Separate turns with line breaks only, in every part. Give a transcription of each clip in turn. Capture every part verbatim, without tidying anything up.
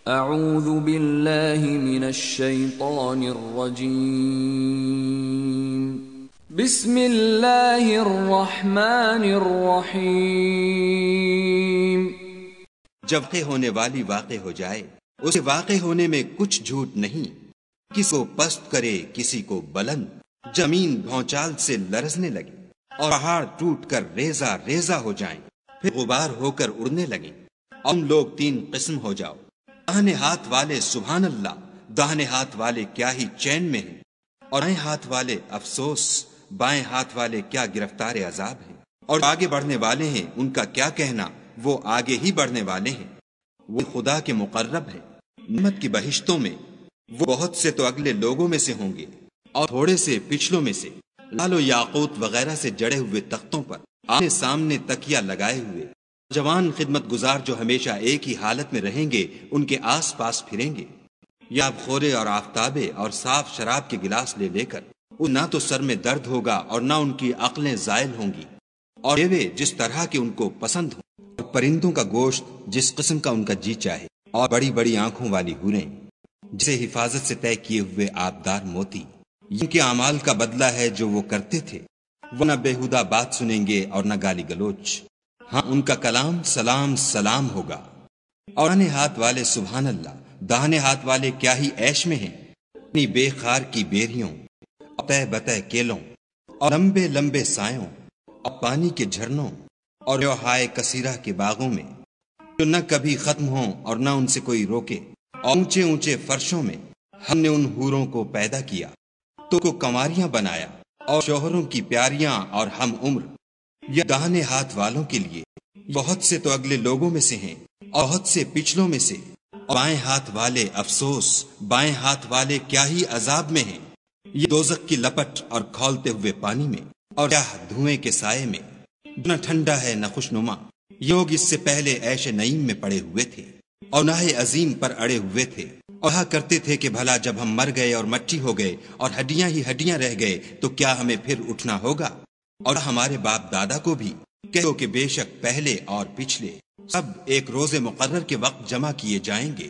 اعوذ باللہ من الشیطان الرجیم بسم اللہ الرحمن الرحیم۔
جب واقع ہونے والی واقع ہو جائے، اسے واقع ہونے میں کچھ جھوٹ نہیں، کسی کو پست کرے کسی کو بلند، زمین بھونچال سے لرزنے لگے اور پہاڑ ٹوٹ کر ریزہ ریزہ ہو جائیں، پھر غبار ہو کر اڑنے لگیں، اور لوگ تین قسم ہو جاؤ، داہنے ہاتھ والے سبحان اللہ، داہنے ہاتھ والے کیا ہی چین میں ہیں، اور بائیں ہاتھ والے افسوس، بائیں ہاتھ والے کیا گرفتار عذاب ہیں، اور آگے بڑھنے والے ہیں ان کا کیا کہنا، وہ آگے ہی بڑھنے والے ہیں، وہ خدا کے مقرب ہیں نعمت کی بہشتوں میں، وہ بہت سے تو اگلے لوگوں میں سے ہوں گے اور تھوڑے سے پچھلوں میں سے، لال و یاقوت وغیرہ سے جڑے ہوئے تختوں پر آمنے سامنے تکیہ لگائے ہوئے جوان خدمت گزار جو ہمیشہ ایک ہی حالت میں رہیں گے ان کے آس پاس پھریں گے، یا خورے اور آفتابے اور صاف شراب کے گلاس لے لے کر، نہ تو سر میں درد ہوگا اور نہ ان کی عقلیں زائل ہوں گی، اور میوے جس طرح کے ان کو پسند ہوں، اور پرندوں کا گوشت جس قسم کا ان کا جی چاہے، اور بڑی بڑی آنکھوں والی حوریں جسے حفاظت سے طے کیے ہوئے آبدار موتی، ان کے اعمال کا بدلہ ہے جو وہ کرتے تھے، وہ نہ بےہودہ بات سنیں گے اور نہ گالی گلوچ، ہاں ان کا کلام سلام سلام ہوگا۔ اور داہنے ہاتھ والے سبحان اللہ، داہنے ہاتھ والے کیا ہی عیش میں ہیں، اپنی بے خار کی بیریوں اور تہ بتہ کیلوں اور لمبے لمبے سایوں اور پانی کے جھرنوں اور ہائے کثیرہ کے باغوں میں، جو نہ کبھی ختم ہوں اور نہ ان سے کوئی روکے، اور اونچے اونچے فرشوں میں ہم نے ان حوروں کو پیدا کیا تو کو کنواریاں بنایا، اور شوہروں کی پیاریاں اور ہم عمر، یہ داہنے ہاتھ والوں کے لیے بہت سے تو اگلے لوگوں میں سے ہیں اور بہت سے پچھلوں میں سے، اور بائیں ہاتھ والے افسوس، بائیں ہاتھ والے کیا ہی عذاب میں ہیں، یہ دوزخ کی لپٹ اور کھولتے ہوئے پانی میں اور کیا دھوئیں کے سائے میں، نہ ٹھنڈا ہے نہ خوشنما، یہ لوگ اس سے پہلے عیش نعیم میں پڑے ہوئے تھے اور نہ عظیم پر اڑے ہوئے تھے، اور کہا کرتے تھے کہ بھلا جب ہم مر گئے اور مٹی ہو گئے اور ہڈیاں ہی ہڈیاں رہ گئے تو کیا ہمیں پھر اٹھنا ہوگا؟ اور ہمارے باپ دادا کو بھی کہو کہ بے شک پہلے اور پچھلے سب ایک روز مقرر کے وقت جمع کیے جائیں گے،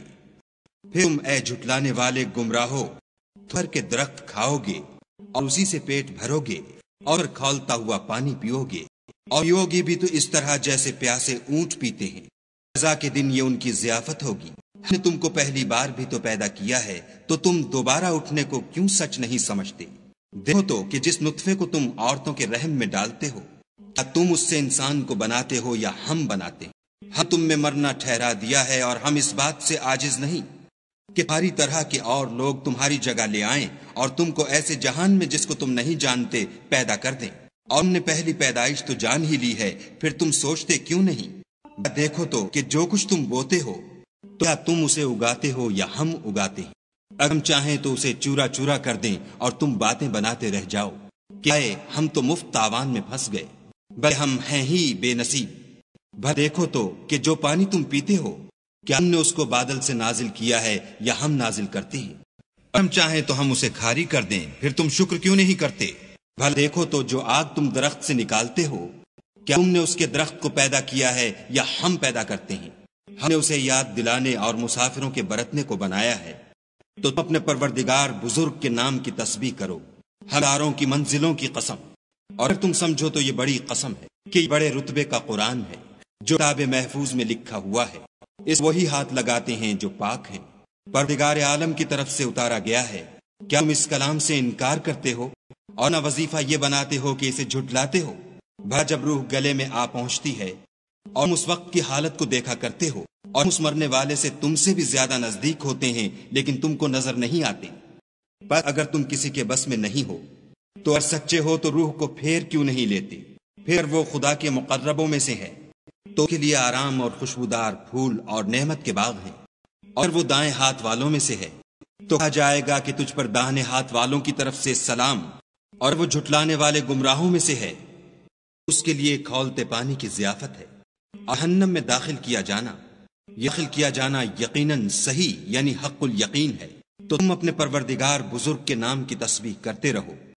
پھر تم اے جھٹلانے والے گمراہو تھر کے درخت کھاؤ گے اور اسی سے پیٹ بھرو گے اور کھولتا ہوا پانی پیو گے، اور پیو گے بھی تو اس طرح جیسے پیاسے اونٹ پیتے ہیں، سزا کے دن یہ ان کی ضیافت ہوگی، ہم نے تم کو پہلی بار بھی تو پیدا کیا ہے تو تم دوبارہ اٹھنے کو کیوں سچ نہیں سمجھتے؟ دیکھو تو کہ جس نطفے کو تم عورتوں کے رحم میں ڈالتے ہو، کیا تم اس سے انسان کو بناتے ہو یا ہم بناتے ہیں؟ ہم تم میں مرنا ٹھہرا دیا ہے، اور ہم اس بات سے عاجز نہیں کہ تمہاری طرح کے اور لوگ تمہاری جگہ لے آئیں اور تم کو ایسے جہان میں جس کو تم نہیں جانتے پیدا کر دیں، اور ہم نے پہلی پیدائش تو جان ہی لی ہے، پھر تم سوچتے کیوں نہیں؟ دیکھو تو کہ جو کچھ تم بوتے ہو تو کیا تم اسے اگاتے ہو یا ہم اگاتے ہیں؟ اگر ہم چاہیں تو اسے چورا چورا کر دیں اور تم باتیں بناتے رہ جاؤ، کیا ہے ہم تو مفت تاوان میں پھنس گئے، بھائی ہم ہیں ہی بے نصیب۔ بھائی دیکھو تو کہ جو پانی تم پیتے ہو کیا ہم نے اس کو بادل سے نازل کیا ہے یا ہم نازل کرتے ہیں؟ اگر ہم چاہیں تو ہم اسے کھاری کر دیں، پھر تم شکر کیوں نہیں کرتے؟ بھلا دیکھو تو جو آگ تم درخت سے نکالتے ہو کیا تم نے اس کے درخت کو پیدا کیا ہے یا ہم پیدا کرتے ہیں؟ ہم نے اسے یاد دلانے اور مسافروں کے برتنے کو بنایا ہے، تو تم اپنے پروردگار بزرگ کے نام کی تسبیح کرو، ہزاروں کی منزلوں کی قسم، اور اگر تم سمجھو تو یہ بڑی قسم ہے کہ یہ بڑے رتبے کا قرآن ہے جو کتاب محفوظ میں لکھا ہوا ہے، اس وہی ہاتھ لگاتے ہیں جو پاک ہیں، پروردگار عالم کی طرف سے اتارا گیا ہے، کیا تم اس کلام سے انکار کرتے ہو اور نہ وظیفہ یہ بناتے ہو کہ اسے جھٹلاتے ہو؟ بھلا جب روح گلے میں آ پہنچتی ہے اور اس وقت کی حالت کو دیکھا کرتے ہو، اور اس مرنے والے سے تم سے بھی زیادہ نزدیک ہوتے ہیں لیکن تم کو نظر نہیں آتے، پر اگر تم کسی کے بس میں نہیں ہو تو اگر سچے ہو تو روح کو پھیر کیوں نہیں لیتے؟ پھر وہ خدا کے مقربوں میں سے ہے تو کے لیے آرام اور خوشبودار پھول اور نعمت کے باغ ہیں، اور وہ دائیں ہاتھ والوں میں سے ہے تو کہا جائے گا کہ تجھ پر داہنے ہاتھ والوں کی طرف سے سلام، اور وہ جھٹلانے والے گمراہوں میں سے ہے اس کے لیے کھولتے پانی کی ضیافت ہے، جہنم میں داخل کیا جانا، داخل کیا جانا یقیناً صحیح یعنی حق الیقین ہے، تو تم اپنے پروردگار بزرگ کے نام کی تسبیح کرتے رہو۔